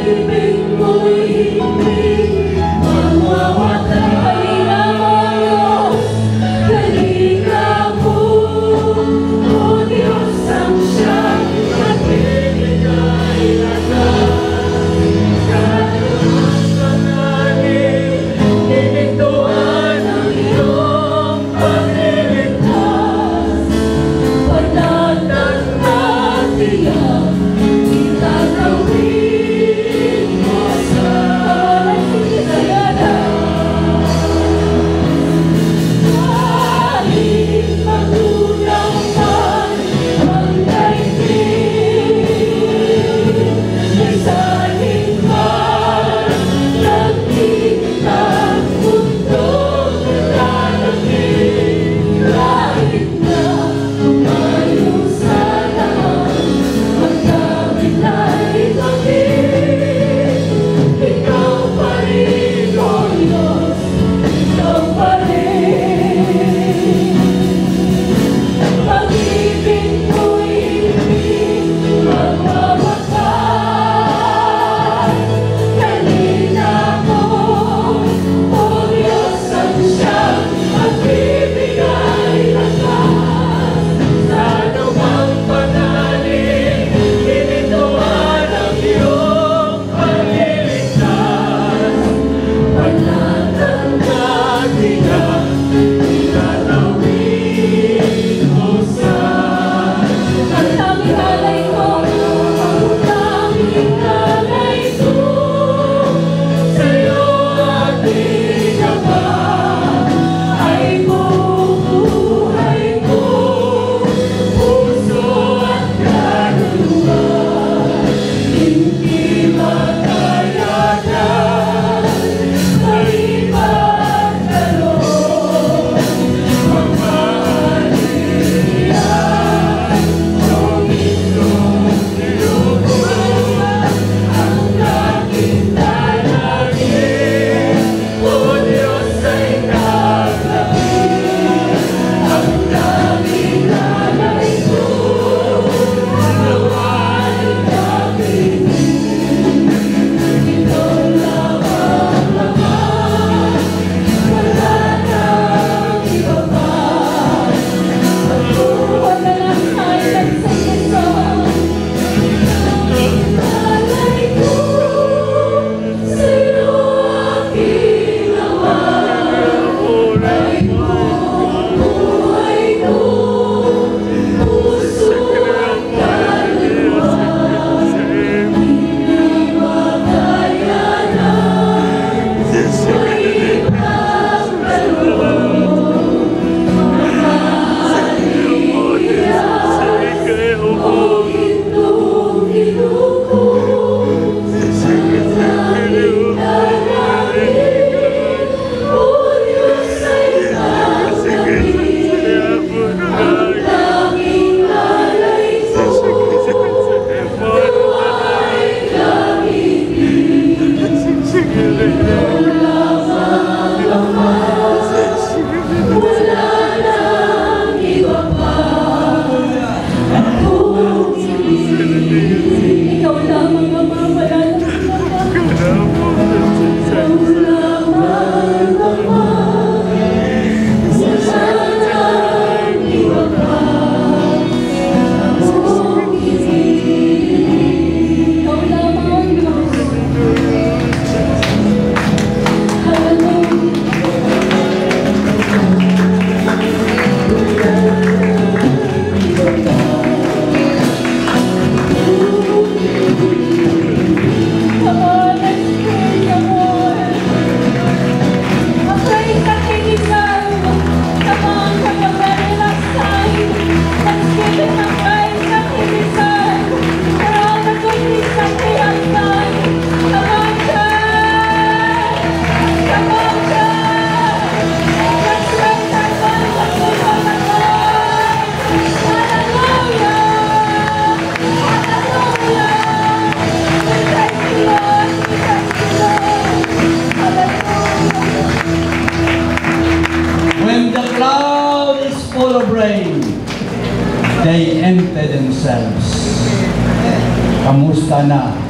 they empty themselves. Kamusta na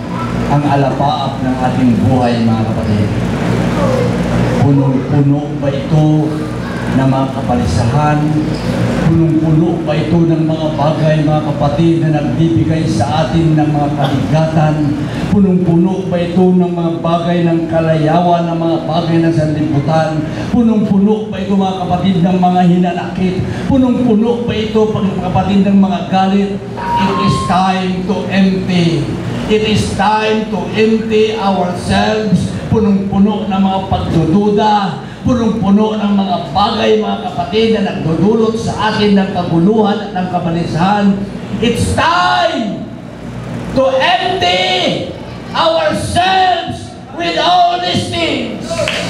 ang alapaap ng ating buhay, mga kapatid. Punong-puno ba ito ng mga kapalisahan? Punong-puno ba ito ng mga bagay, mga kapatid, na nagbibigay sa atin ng mga kabigatan? Punong-puno ba ito ng mga bagay ng kalayawan, ng mga bagay ng sanlibutan? Punong-puno ba ito, mga kapatid, ng mga hinanakit? Punong-puno ba ito, mga kapatid, ng mga galit? It is time to empty. It is time to empty ourselves. Punong-puno ng mga pagdududa, punong-puno ng mga bagay, mga kapatid, na nagdudulot sa atin ng kaguluhan at ng kabalisahan. It's time to empty ourselves with all these things.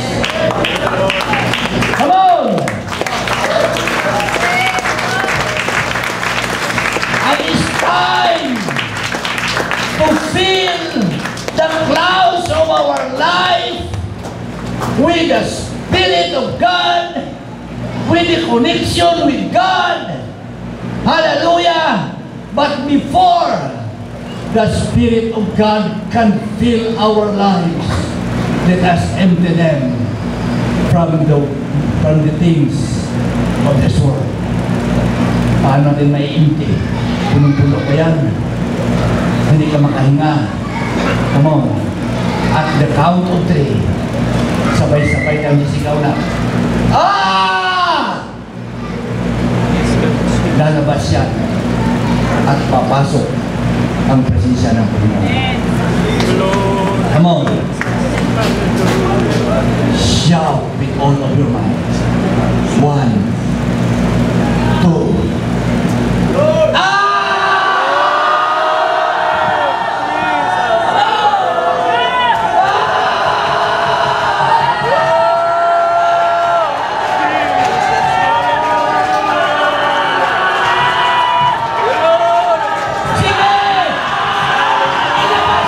Come on! And it's time to fill the clouds of our life with the Spirit of God, with the connection with God. Hallelujah! But before the Spirit of God can fill our lives, let us empty them from the things of this world. Paano natin may empty? Punong-puno ba yan? Hindi ka makahinga. Come on. At the count of 3, sabay-sabay tayo sisigaw na, ah! Lalabas yan at papasok ang presensya ng Panginoon. Come on. Shout with all of your might. 1, 2, ah! Ilabas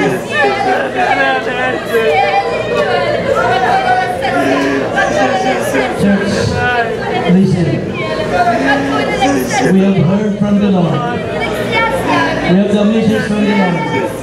Church, listen. We have heard from the Lord. We have the message from the Lord.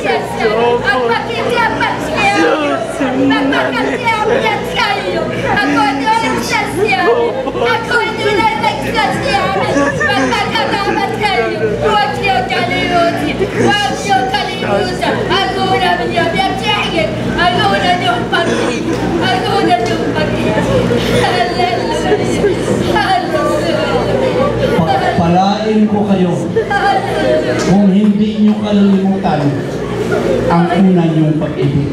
Palain ko kayo kung hindi nyo kalilimutan ang una nyong pag-ibig.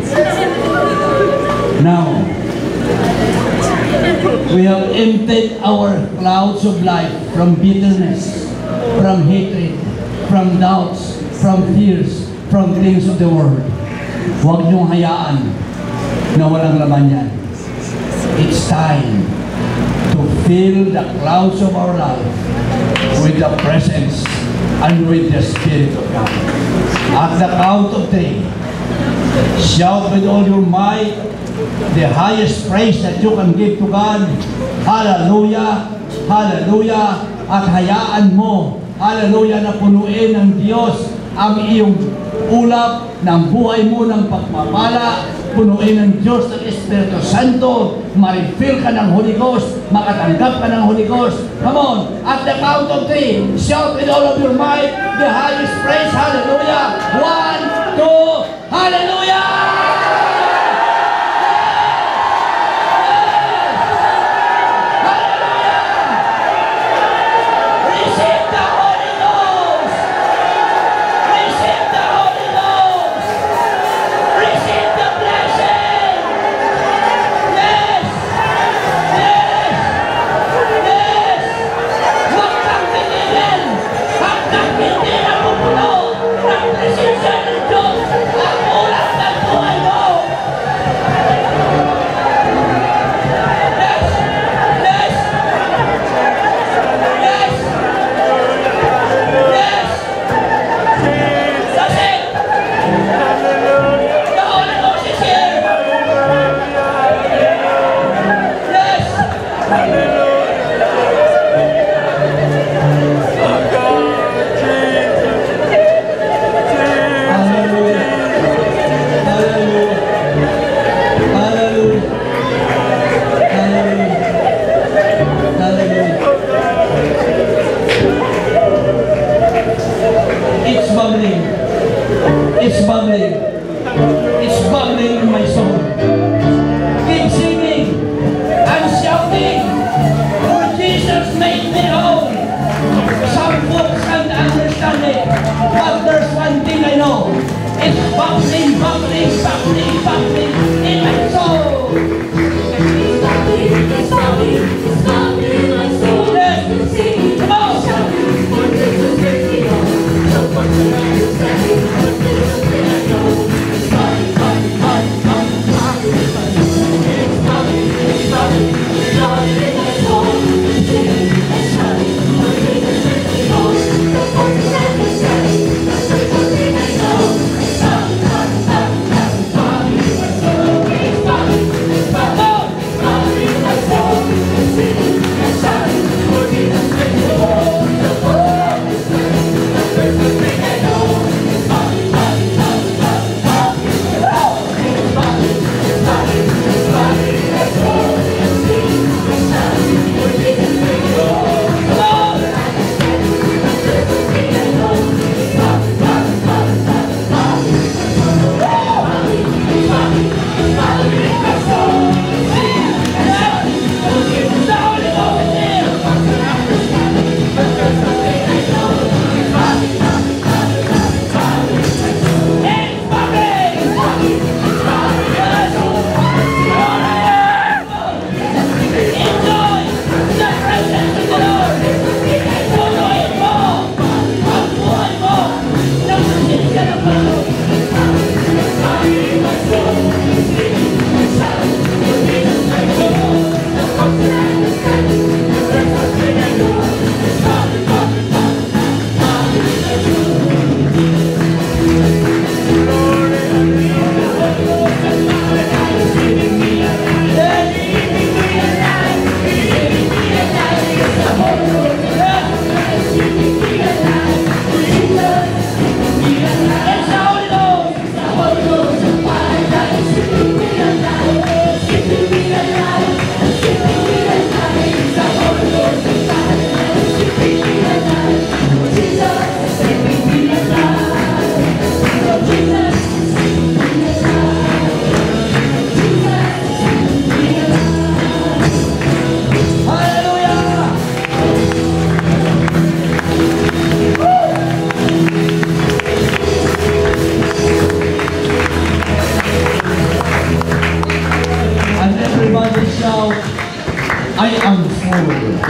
Now, we have emptied our clouds of life from bitterness, from hatred, from doubts, from fears, from things of the world. Huwag niyong hayaan na walang laman yan. It's time to fill the clouds of our life with the presence and with the Spirit of God. At the count of 3, shout with all your might the highest praise that you can give to God. Hallelujah! Hallelujah! At hayaan mo, hallelujah, na punuin ng Diyos ang iyong ulap ng buhay mo ng pagpapala, punuin ng Diyos ng Espiritu Santo, ma-refill ka ng Holy Ghost, makatanggap ka ng Holy Ghost. Come on, at the count of 3, shout with all of your might the highest praise. Hallelujah! 1, 2, hallelujah! It's bubbling. It's bubbling in my soul. Keep singing and shouting, for Jesus made me whole. Some folks can't understand it, but there's one thing I know. It's bubbling, bubbling, bubbling, bubbling in my soul. It's bubbling, it's bubbling, it's bubbling in my soul. Yes. Singing, Come on. shouting, for Jesus made me whole. So much to understand, but this is what I know. It's bubbling, bubbling, bubbling, bubbling, bubbling in my soul. It's bubbling, it's bubbling, it's bubbling in my soul. Singing and shouting, for Jesus made me whole. So much to understand, but this is what I know. It's bubbling, bubbling, bubbling, bubbling, bubbling in my soul.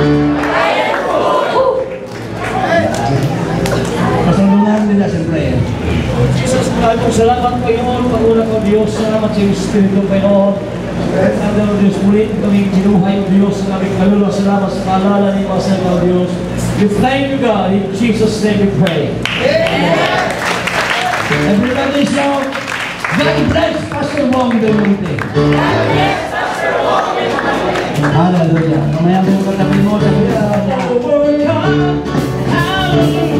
Kasalungan nila siyempre. Jesus, maraming salamat Panginoon, pag-una ko Diyos, salamat sa iyong Espiritu Panginoon. At ang Diyos, muli kaming ginuhay o Diyos, sa aming kaluluwa, salamat sa paalala ni Pastor o Diyos. We thank you God, in Jesus' name we pray. Everybody shout, God bless Pastor Wong Del Monte. Hallelujah. Mamaya mo yung katabi mo, sabi ka. Overcome, hallelujah.